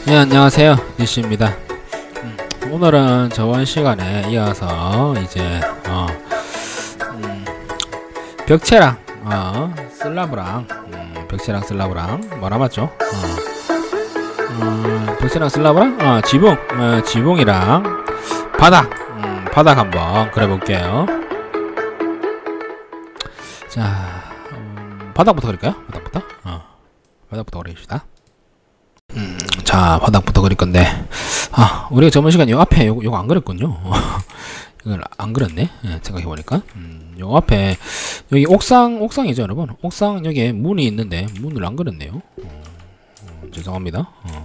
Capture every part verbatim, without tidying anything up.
네, 안녕하세요. 니씨입니다. 음, 오늘은 저번 시간에 이어서 이제 어, 음, 벽체랑 어, 슬라브랑 음, 벽체랑 슬라브랑 뭐라 맞죠? 어, 어, 벽체랑 슬라브랑 어, 지붕 어, 지붕이랑 바닥 음, 바닥 한번 그려볼게요. 자, 음, 바닥부터 그릴까요? 바닥부터 어, 바닥부터 그립시다. 음, 자, 바닥부터 그릴 건데, 아, 우리가 저번 시간에 요 앞에 요거, 요거 안 그렸군요. 이걸 안 그렸네. 예, 생각해보니까. 음, 요 앞에, 여기 옥상, 옥상이죠, 여러분. 옥상, 여기에 문이 있는데, 문을 안 그렸네요. 어, 어, 죄송합니다. 어,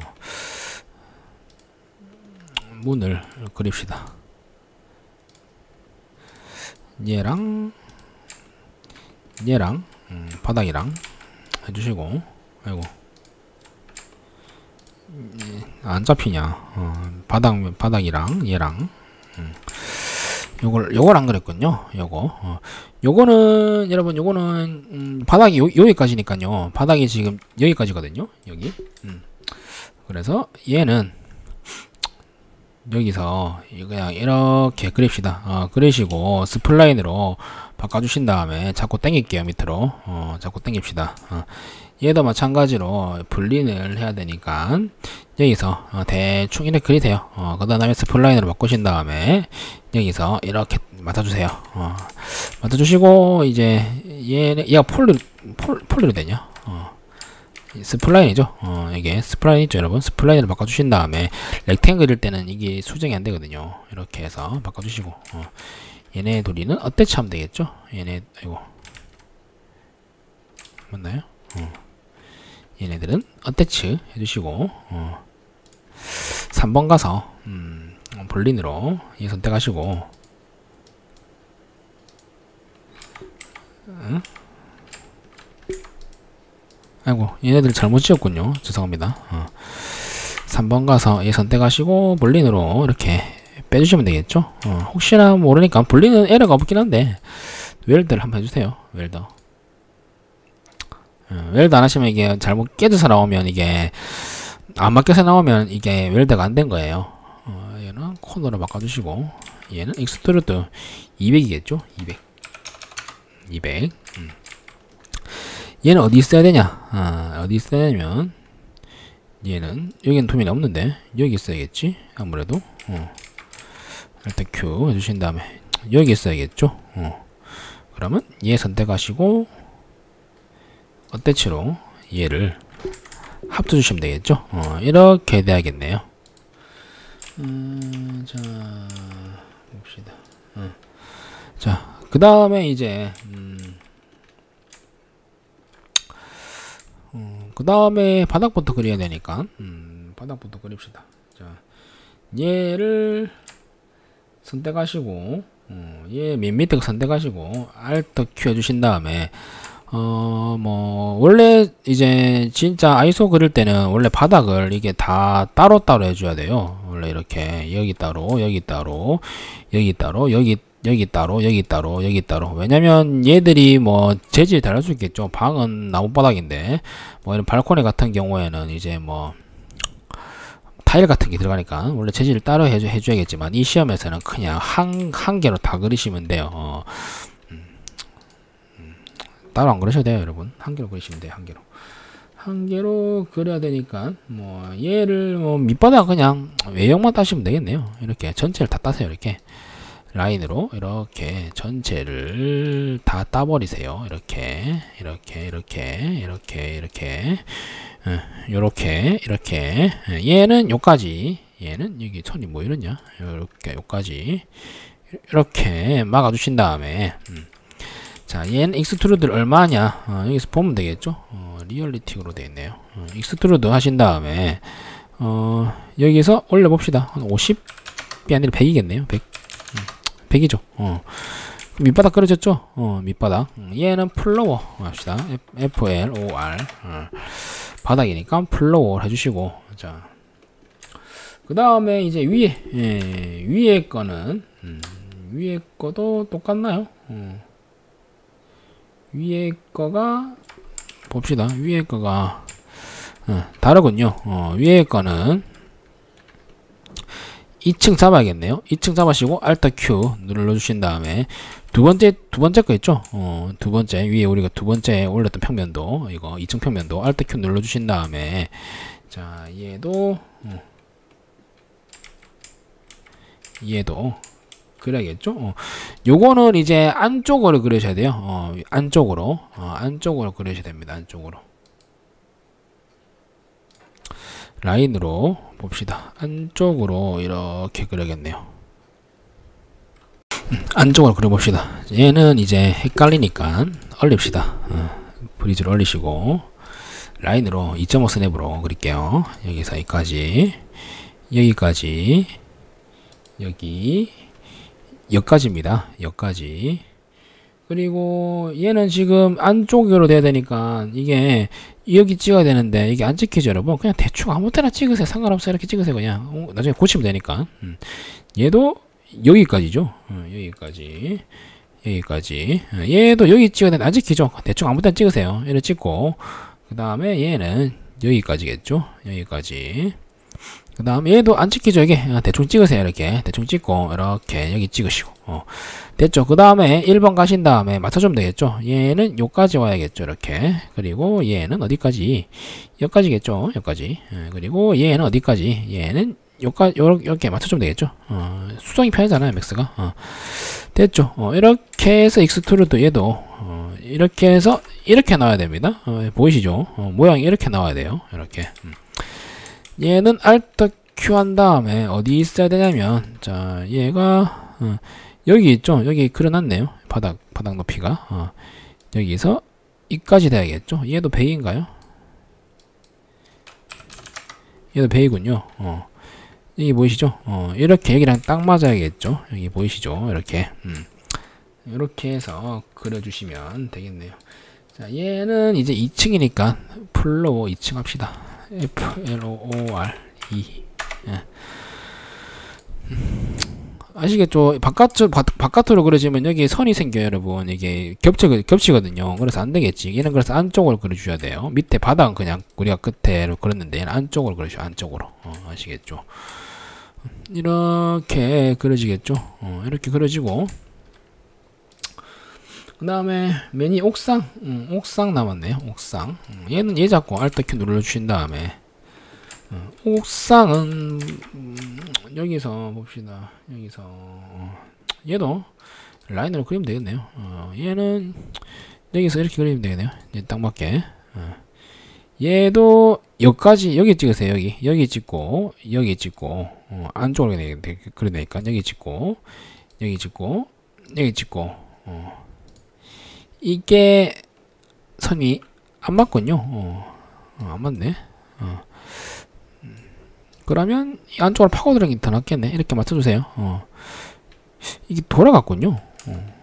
문을 그립시다. 얘랑, 얘랑, 음, 바닥이랑 해주시고, 아이고. 안 잡히냐. 어, 바닥, 바닥이랑 얘랑 음. 요걸 요걸 안 그랬군요. 요거 어. 요거는 여러분 요거는 음, 바닥이 요, 여기까지니까요. 바닥이 지금 여기까지거든요. 여기 음. 그래서 얘는 여기서 그냥 이렇게 그립시다. 어, 그리시고 스플라인으로 바꿔주신 다음에 자꾸 당길게요. 밑으로 어, 자꾸 당깁시다. 어. 얘도 마찬가지로 분리를 해야 되니까 여기서 어, 대충 이렇게 그리세요. 어, 그 다음에 스플라인으로 바꾸신 다음에 여기서 이렇게 맞춰주세요. 어, 맞춰주시고 이제 얘는 얘가 폴리 폴, 폴리로 되냐? 어, 스플라인이죠. 어, 이게 스플라인 있죠, 여러분. 스플라인으로 바꿔주신 다음에 렉탱글일 때는 이게 수정이 안 되거든요. 이렇게 해서 바꿔주시고 어, 얘네 둘이는 어때치 하면 되겠죠? 얘네 아이고 맞나요? 어. 얘네들은 어태치 해주시고 어. 삼 번 가서 음, 볼린으로 이 선택하시고 응? 아이고 얘네들 잘못 지었군요. 죄송합니다. 어. 삼 번 가서 이 선택하시고 볼린으로 이렇게 빼주시면 되겠죠. 어. 혹시나 모르니까 볼린은 에러가 없긴 한데 웰드를 한번 해주세요. 웰더 웰드 안 하시면 이게 잘못 깨져서 나오면 이게 안 맞게서 나오면 이게 웰드가 안 된 거예요. 어, 얘는 코너로 바꿔주시고 얘는 익스트루드 이백이겠죠? 이백 이백 음. 얘는 어디 있어야 되냐? 아, 어디 있어야 되냐면 얘는 여기는 도면이 없는데 여기 있어야겠지? 아무래도 어. 일단 Q 해주신 다음에 여기 있어야겠죠? 어. 그러면 얘 선택하시고 어태치로 얘를 합쳐주시면 되겠죠. 어, 이렇게 돼야겠네요. 음, 자 봅시다. 어. 자, 그 다음에 이제 음, 어, 그 다음에 바닥부터 그려야 되니까 음, 바닥부터 그립시다. 자, 얘를 선택하시고 어, 얘 맨 밑에 선택하시고 Alt Q 해주신 다음에 어, 뭐, 원래, 이제, 진짜 아이소 그릴 때는 원래 바닥을 이게 다 따로따로 해줘야 돼요. 원래 이렇게, 여기 따로, 여기 따로, 여기 따로, 여기, 여기 따로, 여기 따로, 여기 따로. 왜냐면 얘들이 뭐, 재질이 다를 수 있겠죠. 방은 나무바닥인데, 뭐, 이런 발코니 같은 경우에는 이제 뭐, 타일 같은 게 들어가니까, 원래 재질을 따로 해줘, 해줘야겠지만, 이 시험에서는 그냥 한, 한 개로 다 그리시면 돼요. 어. 따로 안 그리셔도 돼요, 여러분. 한 개로 그리시면 돼요, 한 개로. 한 개로 그려야 되니까, 뭐, 얘를, 뭐, 밑바닥 그냥 외형만 따시면 되겠네요. 이렇게 전체를 다 따세요, 이렇게. 라인으로, 이렇게 전체를 다 따버리세요. 이렇게, 이렇게, 이렇게, 이렇게, 이렇게, 어, 요렇게, 이렇게. 얘는 요까지, 얘는 여기 천이 뭐 이러냐? 요렇게, 요까지. 이렇게 막아주신 다음에, 음. 자, 얘는 익스트루드 얼마냐? 어, 여기서 보면 되겠죠? 어, 리얼리틱으로 되어 있네요. 어, 익스트루드 하신 다음에, 어, 여기서 올려봅시다. 한 오십이 아니라 백이겠네요. 백. 음, 백이죠. 어. 밑바닥 그려졌죠? 어, 밑바닥. 음, 얘는 플로어 합시다. 에프 엘 오 알. 어, 바닥이니까 플로어 해주시고, 자. 그 다음에 이제 위에, 예, 위에 거는, 음, 위에 거도 똑같나요? 어. 위에 거가 봅시다. 위에 거가 어, 다르군요. 어, 위에 거는 이 층 잡아야겠네요. 이 층 잡으시고 Alt Q 눌러주신 다음에 두 번째 두 번째 거 있죠. 어, 두 번째 위에 우리가 두 번째 올렸던 평면도 이거 이 층 평면도 Alt Q 눌러주신 다음에 자 얘도 어, 얘도 그래야겠죠. 어, 요거는 이제 안쪽으로 그리셔야 돼요. 어, 안쪽으로 어, 안쪽으로 그리셔야 됩니다. 안쪽으로 라인으로 봅시다. 안쪽으로 이렇게 그려야겠네요. 음, 안쪽으로 그려봅시다. 얘는 이제 헷갈리니까 얼립시다. 어, 브리즈를 얼리시고 라인으로 이 점 오 스냅으로 그릴게요. 여기서 여기까지 여기까지 여기 여기까지입니다. 여기까지. 그리고 얘는 지금 안쪽으로 돼야 되니까 이게 여기 찍어야 되는데 이게 안 찍히죠 여러분. 그냥 대충 아무 때나 찍으세요. 상관없어요. 이렇게 찍으세요. 그냥 어, 나중에 고치면 되니까. 음. 얘도 여기까지죠. 어, 여기까지 여기까지. 어, 얘도 여기 찍어야 되는데 안 찍히죠. 대충 아무 때나 찍으세요. 이렇게 찍고 그 다음에 얘는 여기까지겠죠. 여기까지. 그 다음 얘도 안 찍히죠. 이게 대충 찍으세요. 이렇게 대충 찍고 이렇게 여기 찍으시고 어. 됐죠. 그 다음에 일 번 가신 다음에 맞춰주면 되겠죠. 얘는 요까지 와야겠죠. 이렇게. 그리고 얘는 어디까지? 여기까지겠죠. 여기까지. 예, 그리고 얘는 어디까지? 얘는 요까지 요렇게 맞춰주면 되겠죠. 어, 수성이 편하잖아요. 맥스가. 어. 됐죠. 어, 이렇게 해서 익스트루드 얘도 어, 이렇게 해서 이렇게 나와야 됩니다. 어, 보이시죠? 어, 모양이 이렇게 나와야 돼요. 이렇게. 음. 얘는 Alt Q 한 다음에 어디 있어야 되냐면 자 얘가 어, 여기 있죠. 여기 그려놨네요. 바닥 바닥 높이가 어, 여기서 이까지 돼야겠죠. 얘도 베이인가요? 얘도 베이군요. 어, 여기 보이시죠? 어, 이렇게 여기랑 딱 맞아야겠죠. 여기 보이시죠? 이렇게 음. 이렇게 해서 그려주시면 되겠네요. 자 얘는 이제 이 층이니까 플로어 이 층 합시다. F L O R E 예. 음, 아시겠죠? 바깥쪽 바, 바깥으로 그려지면 여기 선이 생겨요, 여러분. 이게 겹쳐 겹치거든요. 그래서 안 되겠지. 얘는 그래서 안쪽으로 그려주셔야 돼요. 밑에 바닥은 그냥 우리가 끝에로 그렸는데 얘는 안쪽으로 그려주셔. 안쪽으로. 어, 아시겠죠? 이렇게 그려지겠죠? 어, 이렇게 그려지고. 그 다음에 맨이 옥상 음, 옥상 남았네요. 옥상 음, 얘는 얘 잡고 Alt Q 눌러주신 다음에 음, 옥상은 음, 여기서 봅시다. 여기서 어, 얘도 라인으로 그리면 되겠네요. 어, 얘는 여기서 이렇게 그리면 되겠네요. 이제 딱 맞게 어. 얘도 여기까지 여기 찍으세요. 여기 여기 찍고 여기 찍고 어, 안쪽으로 그려내니까 여기 찍고 여기 찍고 여기 찍고 어. 이게 선이 안 맞군요. 어, 어, 안 맞네. 어. 음, 그러면 이 안쪽으로 파고들어가기 더 낫겠네. 이렇게 맞춰주세요. 어. 이게 돌아갔군요. 어.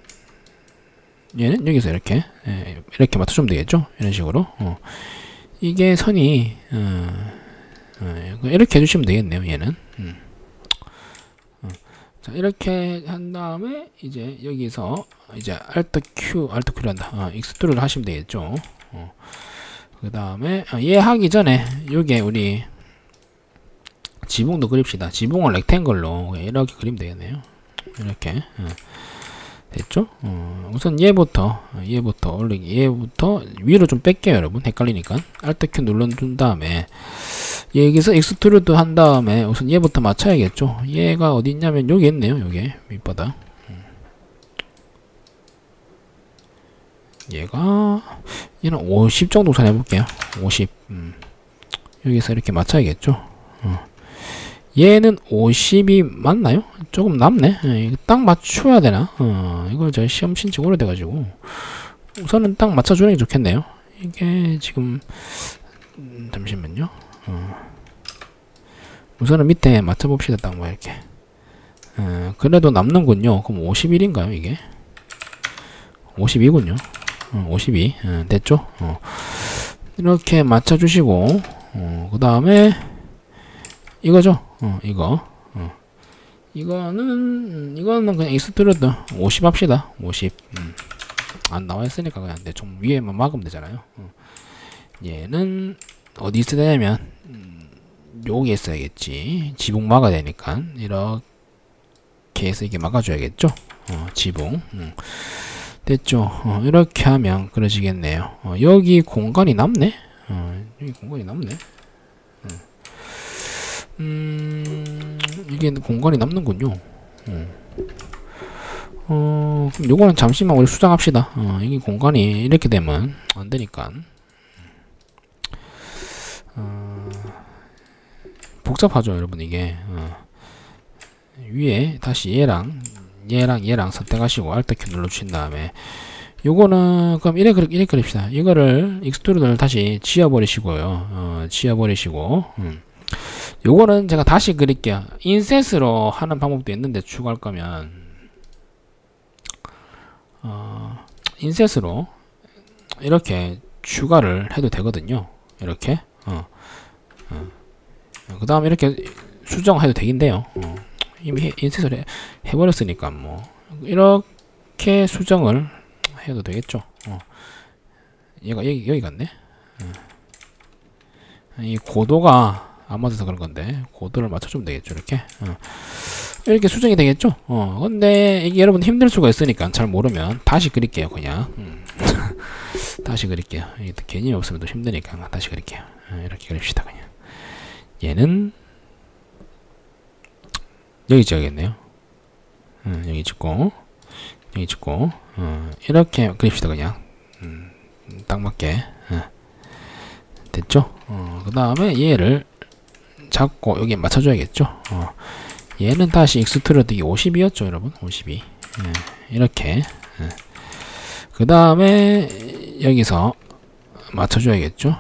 얘는 여기서 이렇게 예, 이렇게 맞춰주면 되겠죠. 이런 식으로. 어. 이게 선이 어, 어, 이렇게 해주시면 되겠네요. 얘는. 음. 어. 자 이렇게 한 다음에 이제 여기서 이제 Alt Q, Alt Q를 한다. 아, 익스트루를 하시면 되겠죠. 어. 그 다음에 아, 얘 하기 전에 요게 우리 지붕도 그립시다. 지붕을 렉탱글로 이렇게 그리면 되겠네요. 이렇게 어. 됐죠? 어. 우선 얘부터 얘부터 올리기 얘부터 위로 좀 뺄게요, 여러분. 헷갈리니까 Alt Q 눌러준 다음에 여기서 익스트루드 한 다음에 우선 얘부터 맞춰야겠죠. 얘가 어디 있냐면 여기 있네요. 여기 밑바닥. 얘가 얘는 오십 정도 우선 해볼게요. 오십 음. 여기서 이렇게 맞춰야겠죠. 어. 얘는 오십이 맞나요? 조금 남네. 예, 딱 맞춰야 되나? 어, 이걸 제가 시험 신청 오래돼가지고 우선은 딱 맞춰주는 게 좋겠네요. 이게 지금 음, 잠시만요. 어. 우선은 밑에 맞춰봅시다. 딱 뭐 이렇게. 어, 그래도 남는군요. 그럼 오십일인가요 이게? 오십이군요. 어, 오십이 어, 됐죠? 어. 이렇게 맞춰주시고 어, 그 다음에 이거죠? 어, 이거 어. 이거는 이거는 그냥 익스트루드 오십 합시다. 오십 음. 안 나와있으니까 그냥 대충 위에만 막으면 되잖아요. 어. 얘는 어디 있어야 되냐면 음, 요게 있어야겠지. 지붕 막아야 되니까 이렇게 해서 이게 막아줘야겠죠. 어, 지붕. 음. 됐죠. 어, 이렇게 하면 그려지겠네요. 어, 여기 공간이 남네. 어, 여기 공간이 남네. 음, 이게 공간이 남는군요. 어, 어 그럼 요거는 잠시만 우리 수정합시다. 어, 이게 공간이 이렇게 되면 안 되니까. 어, 복잡하죠, 여러분, 이게. 어, 위에 다시 얘랑 얘랑 얘랑 선택하시고 Alt 키 눌러주신 다음에 요거는 그럼 이래 그리 이래 그립시다. 이거를 익스트루드를 다시 지워버리시고요. 어, 지워버리시고. 음. 요거는 제가 다시 그릴게요. 인셋으로 하는 방법도 있는데 추가할 거면 어, 인셋으로 이렇게 추가를 해도 되거든요. 이렇게. 어, 어. 그 다음에 이렇게 수정해도 되긴데요. 어. 이미 인셋을 해, 해버렸으니까 뭐 이렇게 수정을 해도 되겠죠. 어. 얘가 여기, 여기 갔네. 어. 이 고도가 안 맞아서 그런 건데 고도를 맞춰주면 되겠죠. 이렇게. 어. 이렇게 수정이 되겠죠. 어. 근데 이게 여러분 힘들 수가 있으니까 잘 모르면 다시 그릴게요. 그냥. 음. 다시 그릴게요. 이게 개념이 없으면 또 힘드니까 다시 그릴게요. 어, 이렇게 그립시다. 그냥. 얘는 여기 찍어야겠네요. 음, 여기 찍고 여기 찍고 어, 이렇게 그립시다. 그냥 음, 딱 맞게. 어. 됐죠? 어, 그 다음에 얘를 잡고 여기에 맞춰줘야겠죠? 어. 얘는 다시 익스트루드 오십이었죠, 여러분? 오십이. 예, 이렇게. 예. 그 다음에 여기서 맞춰줘야겠죠?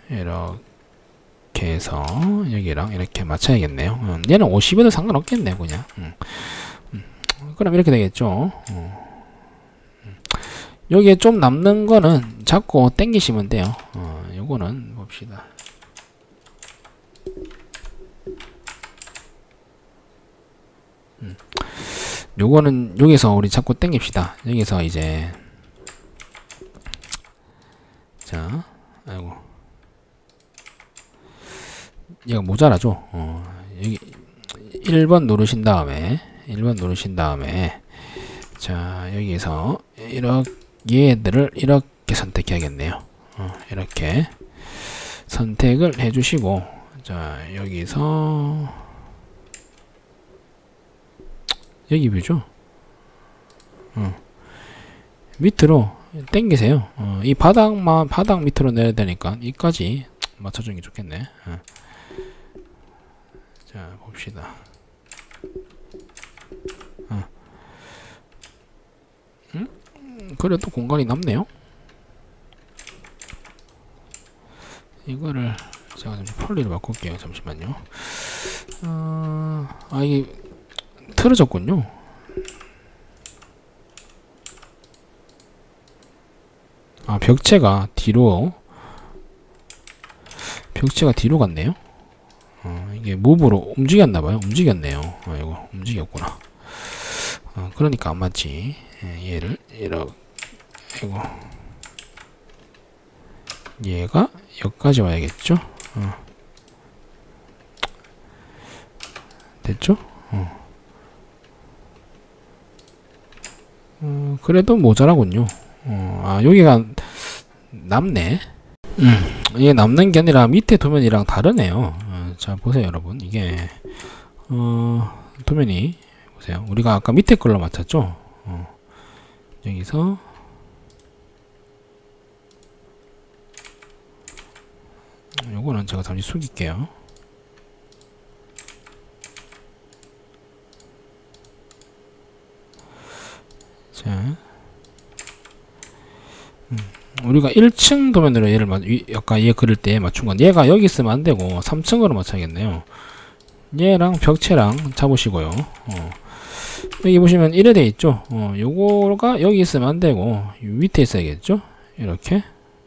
이렇게 해서 여기랑 이렇게 맞춰야겠네요. 음, 얘는 오십에도 상관없겠네요, 그냥. 음. 음. 그럼 이렇게 되겠죠? 어. 음. 여기에 좀 남는 거는 잡고 당기시면 돼요. 어, 요거는 봅시다. 음. 요거는 여기서 우리 자꾸 당깁시다. 여기서 이제 자, 아이고 얘가 모자라죠. 어, 여기 일 번 누르신 다음에 일 번 누르신 다음에 자, 여기서 이렇게 얘들을 이렇게 선택해야겠네요. 어, 이렇게 선택을 해주시고 자, 여기서 여기 뷰죠. 어. 밑으로 당기세요. 어, 이 바닥만 바닥 밑으로 내야 되니까 이까지 맞춰주는 게 좋겠네. 어. 자, 봅시다. 어. 음? 그래도 공간이 남네요. 이거를 제가 잠시 폴리를 바꿀게요. 잠시만요. 어, 아 이게 틀어졌군요. 아, 벽체가 뒤로 벽체가 뒤로 갔네요. 어, 이게 무브로 움직였나봐요. 움직였네요. 어, 이거 움직였구나. 어, 그러니까 안 맞지. 예, 얘를 이렇게 이거 얘가 여기까지 와야겠죠. 어. 됐죠? 어. 어, 그래도 모자라군요. 어, 아, 여기가 남네. 음, 이게 남는 게 아니라 밑에 도면이랑 다르네요. 어, 자, 보세요, 여러분. 이게, 어, 도면이, 보세요. 우리가 아까 밑에 걸로 맞췄죠? 어, 여기서, 요거는 제가 잠시 숙일게요. 자, 음, 우리가 일 층 도면으로 얘를 맞, 아까 얘 그릴 때 맞춘 건 얘가 여기 있으면 안 되고 삼 층으로 맞춰야겠네요. 얘랑 벽체랑 잡으시고요. 어. 여기 보시면 이래 돼 있죠. 어, 요거가 여기 있으면 안 되고 밑에 있어야겠죠. 이렇게.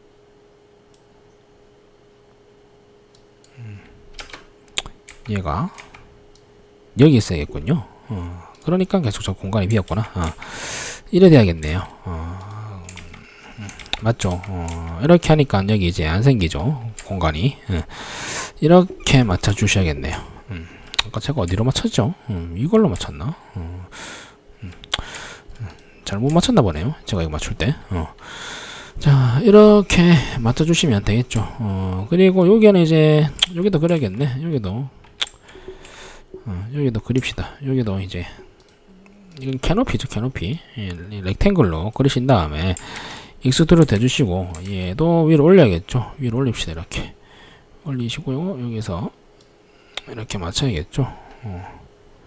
음, 얘가 여기 있어야겠군요. 어, 그러니까 계속 저 공간이 비었구나. 어. 이래 돼야겠네요. 어, 음, 맞죠? 어, 이렇게 하니까 여기 이제 안 생기죠. 공간이. 예. 이렇게 맞춰 주셔야겠네요. 음. 아까 제가 어디로 맞췄죠? 음, 이걸로 맞췄나? 음. 음. 잘못 맞췄나 보네요. 제가 이거 맞출 때. 어. 자, 이렇게 맞춰주시면 되겠죠. 어, 그리고 여기는 이제, 여기도 그려야겠네. 여기도. 어, 여기도 그립시다. 여기도 이제, 이건 캐노피죠, 캐노피. 예, 렉탱글로 그리신 다음에, 익스트루드 해주시고, 얘도 위로 올려야겠죠. 위로 올립시다, 이렇게. 올리시고요. 여기서, 이렇게 맞춰야겠죠. 어.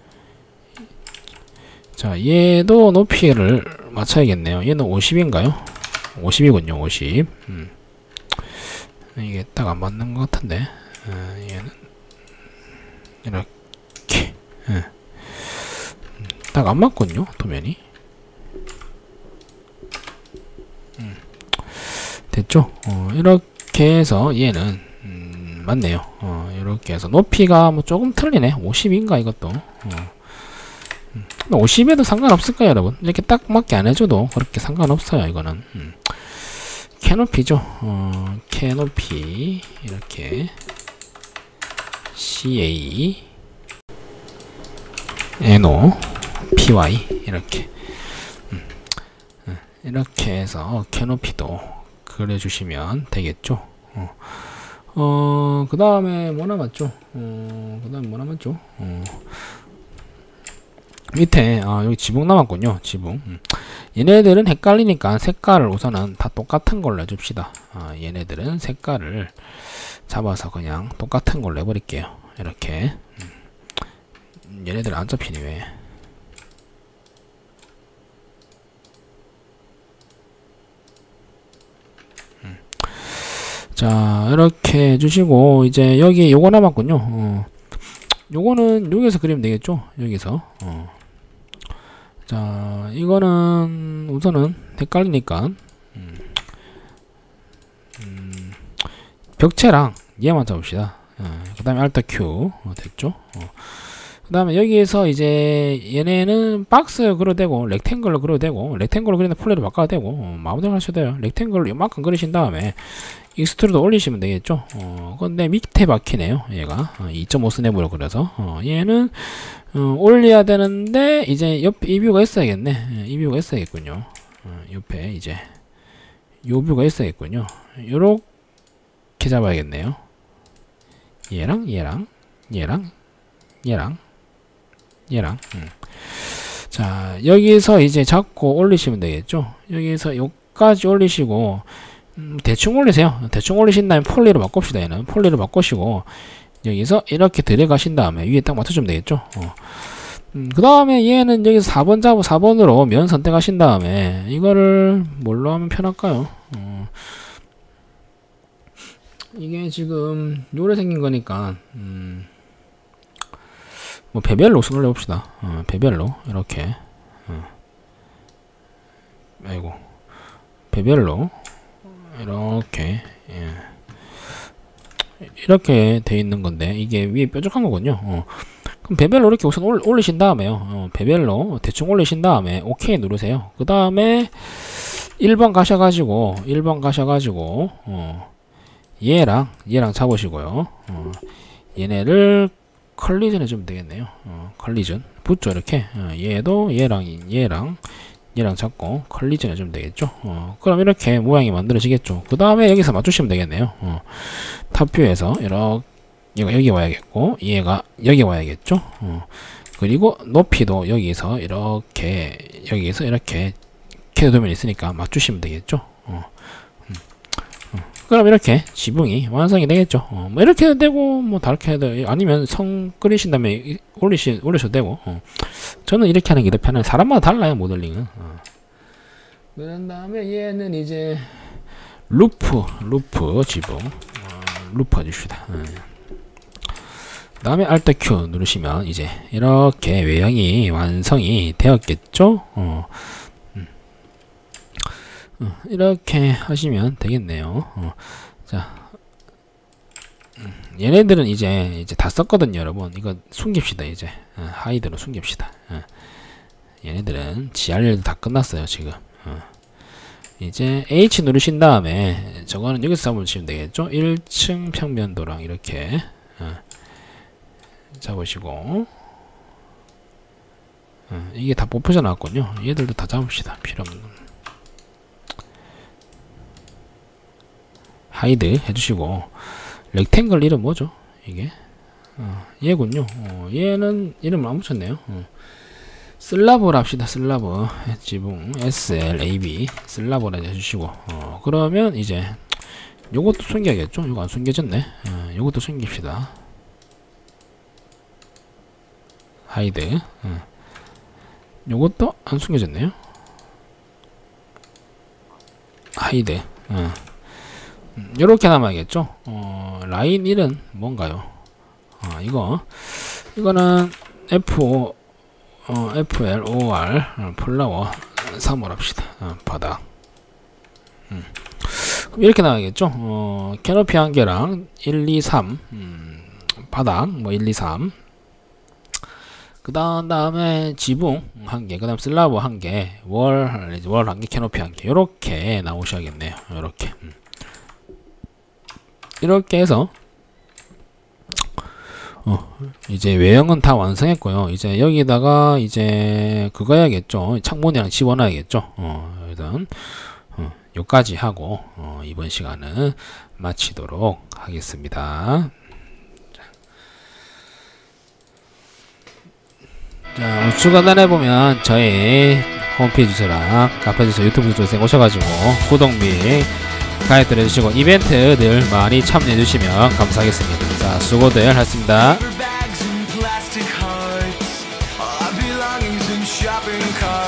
자, 얘도 높이를 맞춰야겠네요. 얘는 오십인가요? 오십이군요. 오십. 음. 이게 딱 안 맞는 것 같은데. 어, 얘는 이렇게. 예. 음, 딱 안 맞군요. 도면이. 음. 됐죠? 어, 이렇게 해서 얘는 음, 맞네요. 어, 이렇게 해서 높이가 뭐 조금 틀리네. 오십인가 이것도. 어. 오십에도 상관없을까요, 여러분? 이렇게 딱 맞게 안 해줘도 그렇게 상관없어요, 이거는. 음. 캐노피죠. 어, 캐노피 이렇게 씨에이 에노 피와이 이렇게 음. 음. 이렇게 해서 캐노피도 그려주시면 되겠죠. 어, 어 그 다음에 뭐 남았죠? 어, 그 다음에 뭐 남았죠? 어. 밑에 아, 여기 지붕 남았군요. 지붕. 음. 얘네들은 헷갈리니까 색깔을 우선은 다 똑같은 걸로 해줍시다. 아, 얘네들은 색깔을 잡아서 그냥 똑같은 걸로 해버릴게요. 이렇게. 음. 얘네들 안 잡히니 왜? 음. 자, 이렇게 해주시고 이제 여기 요거 남았군요. 어. 요거는 여기서 그리면 되겠죠. 여기서. 어. 자, 이거는 우선은 헷갈리니까 음, 음, 벽체랑 얘만 잡읍시다. 어, 그 다음에 알트 Q 어, 됐죠. 어. 그 다음에 여기에서 이제 얘네는 박스 그려도 되고 렉탱글로 그려도 되고 렉탱글로 그리는 폴리로 바꿔도 되고 어, 마음대로 하셔도 돼요. 렉탱글로 이만큼 그리신 다음에 익스트루드 올리시면 되겠죠. 어, 근데 밑에 박히네요. 얘가 어, 이 점 오 스냅으로 그려서 어, 얘는 어, 올려야 되는데 이제 옆에 이 뷰가 있어야겠네. 이 뷰가 있어야겠군요. 어, 옆에 이제 요 뷰가 있어야겠군요. 요렇게 잡아야겠네요. 얘랑 얘랑 얘랑 얘랑 얘랑 음. 자, 여기서 이제 잡고 올리시면 되겠죠. 여기서 요까지 올리시고 음, 대충 올리세요. 대충 올리신 다음에 폴리로 바꿉시다. 얘는 폴리로 바꾸시고 여기서 이렇게 들어가신 다음에 위에 딱 맞춰주면 되겠죠. 어. 음, 그 다음에 얘는 여기서 사 번 잡고 사 번으로 면 선택하신 다음에 이거를 뭘로 하면 편할까요? 어. 이게 지금 요래 생긴 거니까 음, 뭐 배별로 손을 내봅시다. 어, 배별로 이렇게 어. 아이고 배별로 이렇게 예. 이렇게 돼 있는 건데 이게 위에 뾰족한 거군요. 어. 그럼 배별로 이렇게 우선 올, 올리신 다음에요. 어, 배별로 대충 올리신 다음에 오케이 누르세요. 그 다음에 일 번 가셔가지고 일 번 가셔가지고 어, 얘랑 얘랑 잡으시고요. 어, 얘네를 컬리전 해주면 되겠네요. 어, 컬리전 붙죠 이렇게. 어, 얘도 얘랑 얘랑 얘랑 잡고 컬리전 해주면 되겠죠. 어, 그럼 이렇게 모양이 만들어지겠죠. 그 다음에 여기서 맞추시면 되겠네요. 어, 탑뷰에서 이렇게 얘가 여기 와야겠고 얘가 여기 와야겠죠. 어, 그리고 높이도 여기서 이렇게 여기서 이렇게 캐드 도면이 있으니까 맞추시면 되겠죠. 어, 음, 어. 그럼 이렇게 지붕이 완성이 되겠죠. 어, 뭐 이렇게 해도 되고 뭐 다르게 해도 아니면 성 끓이신 다음에 올리시 올리셔도 되고. 어. 저는 이렇게 하는 게 더 편해요. 사람마다 달라요 모델링은. 어. 그런 다음에 얘는 이제 루프 루프 지붕 어, 루프 해줍시다. 어. 그 다음에 알트 Q 누르시면 이제 이렇게 외형이 완성이 되었겠죠. 어. 음. 어, 이렇게 하시면 되겠네요. 어. 자, 음, 얘네들은 이제 이제 다 썼거든요, 여러분. 이거 숨깁시다 이제. 어, 하이드로 숨깁시다. 어. 얘네들은 지알도 다 끝났어요 지금. 어. 이제 H 누르신 다음에 저거는 여기서 잡으시면 되겠죠. 일 층 평면도랑 이렇게 어. 잡으시고 어, 이게 다 뽑혀져 나왔군요. 얘들도 다 잡읍시다. 필요 없는 하이드 해주시고 렉탱글 이름 뭐죠? 이게 어, 얘군요. 어, 얘는 이름을 안 붙였네요. 어. 슬라브를 합시다. 슬라브 지붕 에스엘에이비 슬라브를 해주시고 어, 그러면 이제 요것도 숨겨야겠죠? 요거 안 숨겨졌네. 어, 요것도 숨깁시다. 하이드 어. 요것도 안 숨겨졌네요. 하이드 어. 요렇게 남아야겠죠. 어, 라인 일은 뭔가요? 어, 이거 이거는 에프오 어, 에프엘오알 어, 플라워 삼월 합시다. 어, 바닥 음. 이렇게 나가겠죠. 어, 캐노피 한 개랑 일, 이, 삼 음, 바닥 뭐 일, 이, 삼 그 다음에 지붕 한 개, 그 다음 슬라브 한 개, 월, 월 한 개, 캐노피 한 개 요렇게 나오셔야겠네요. 요렇게 음. 이렇게 해서 어, 이제 외형은 다 완성했고요. 이제 여기다가 이제 그거 해야겠죠. 창문이랑 집어넣어야겠죠. 어, 일단 어, 요까지 하고 어, 이번 시간은 마치도록 하겠습니다. 자, 우측 하단에 보면 저희 홈페이지 주소랑 카페 주소, 유튜브 주소에 오셔가지고 구독 및 가입들 해주시고 이벤트들 많이 참여해주시면 감사하겠습니다. 자, 수고들 하셨습니다.